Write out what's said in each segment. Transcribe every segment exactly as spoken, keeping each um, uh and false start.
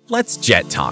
let's Jet Talk.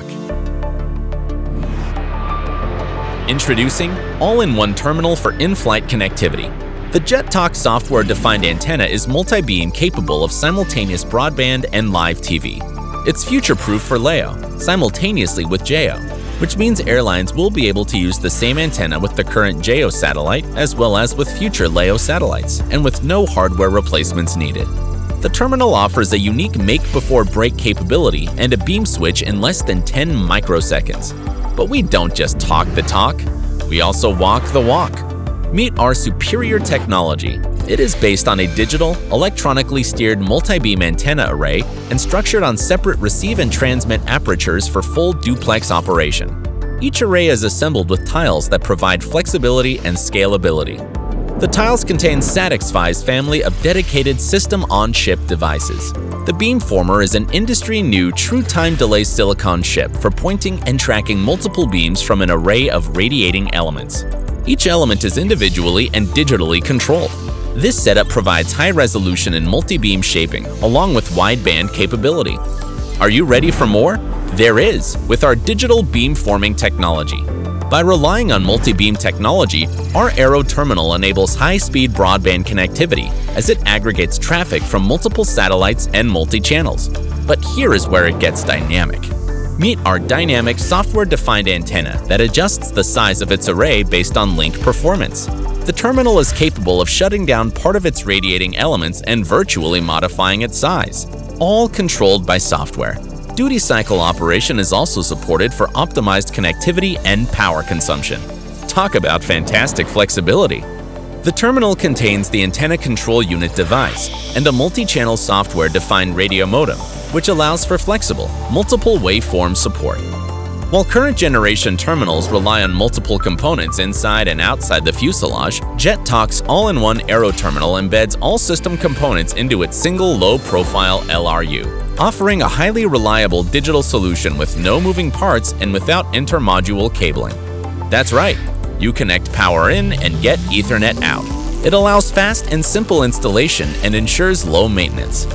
Introducing all-in-one terminal for in-flight connectivity. The JetTalk's software-defined antenna is multi-beam capable of simultaneous broadband and live T V. It's future-proof for LEO, simultaneously with J O, which means airlines will be able to use the same antenna with the current J O satellite as well as with future LEO satellites, and with no hardware replacements needed. The terminal offers a unique make-before-break capability and a beam switch in less than ten microseconds. But we don't just talk the talk, we also walk the walk. Meet our superior technology. It is based on a digital, electronically steered multi-beam antenna array and structured on separate receive and transmit apertures for full duplex operation. Each array is assembled with tiles that provide flexibility and scalability. The tiles contain SatixFy's family of dedicated system-on-chip devices. The beamformer is an industry-new true-time delay silicon chip for pointing and tracking multiple beams from an array of radiating elements. Each element is individually and digitally controlled. This setup provides high resolution and multi-beam shaping, along with wideband capability. Are you ready for more? There is, with our digital beamforming technology. By relying on multi-beam technology, our Aero terminal enables high-speed broadband connectivity as it aggregates traffic from multiple satellites and multi-channels. But here is where it gets dynamic. Meet our dynamic software-defined antenna that adjusts the size of its array based on link performance. The terminal is capable of shutting down part of its radiating elements and virtually modifying its size, all controlled by software. Duty cycle operation is also supported for optimized connectivity and power consumption. Talk about fantastic flexibility! The terminal contains the antenna control unit device and a multi-channel software-defined radio modem, which allows for flexible, multiple waveform support. While current generation terminals rely on multiple components inside and outside the fuselage, JetTalk's all-in-one Aero terminal embeds all system components into its single low-profile L R U, offering a highly reliable digital solution with no moving parts and without intermodule cabling. That's right, you connect power in and get Ethernet out. It allows fast and simple installation and ensures low maintenance.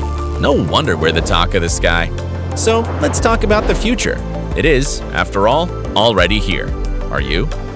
No wonder we're the talk of the sky. So let's talk about the future. It is, after all, already here. Are you?